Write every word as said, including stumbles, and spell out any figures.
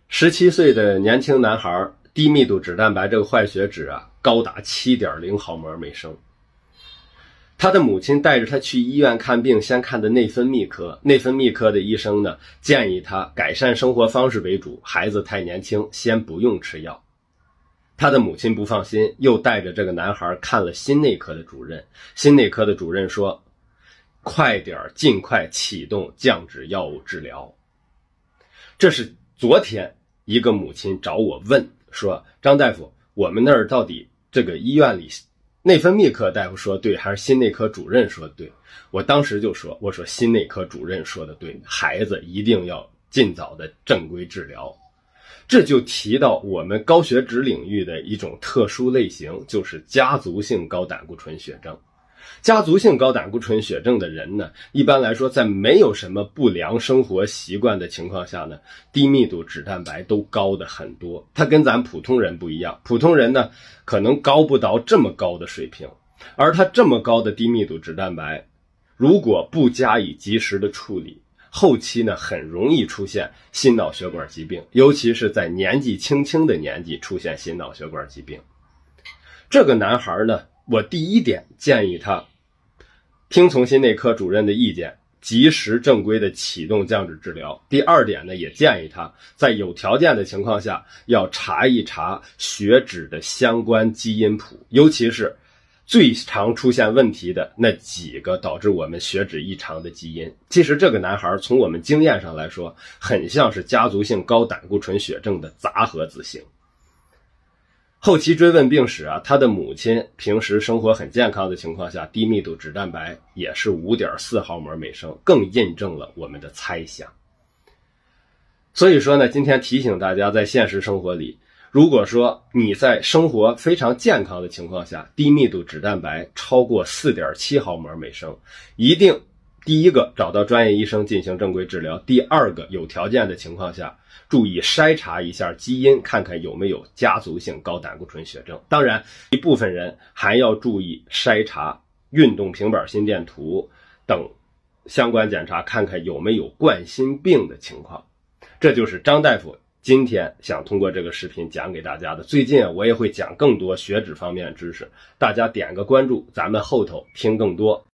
十七岁的年轻男孩，低密度脂蛋白这个坏血脂啊，高达 七点零毫摩尔每升。他的母亲带着他去医院看病，先看的内分泌科。内分泌科的医生呢，建议他改善生活方式为主，孩子太年轻，先不用吃药。他的母亲不放心，又带着这个男孩看了心内科的主任。心内科的主任说，快点尽快启动降脂药物治疗。这是昨天一个母亲找我问说，张大夫，我们那儿到底这个医院里内分泌科大夫说对，还是心内科主任说对？我当时就说，我说心内科主任说的对，孩子一定要尽早的正规治疗。这就提到我们高血脂领域的一种特殊类型，就是家族性高胆固醇血症。家族性高胆固醇血症的人呢，一般来说在没有什么不良生活习惯的情况下呢，低密度脂蛋白都高的很多。它跟咱普通人不一样，普通人呢可能高不到这么高的水平，而它这么高的低密度脂蛋白，如果不加以及时的处理，后期呢很容易出现心脑血管疾病，尤其是在年纪轻轻的年纪出现心脑血管疾病。这个男孩呢，我第一点建议他听从心内科主任的意见，及时正规的启动降脂治疗。第二点呢，也建议他在有条件的情况下要查一查血脂的相关基因谱，尤其是最常出现问题的那几个导致我们血脂异常的基因。其实这个男孩从我们经验上来说，很像是家族性高胆固醇血症的杂合子型。后期追问病史啊，他的母亲平时生活很健康的情况下，低密度脂蛋白也是 五点四毫摩尔每升，更印证了我们的猜想。所以说呢，今天提醒大家，在现实生活里，如果说你在生活非常健康的情况下，低密度脂蛋白超过 四点七毫摩尔每升，一定第一个找到专业医生进行正规治疗，第二个有条件的情况下注意筛查一下基因，看看有没有家族性高胆固醇血症。当然一部分人还要注意筛查运动平板心电图等相关检查，看看有没有冠心病的情况。这就是张大夫今天想通过这个视频讲给大家的。最近我也会讲更多血脂方面的知识，大家点个关注，咱们后头听更多。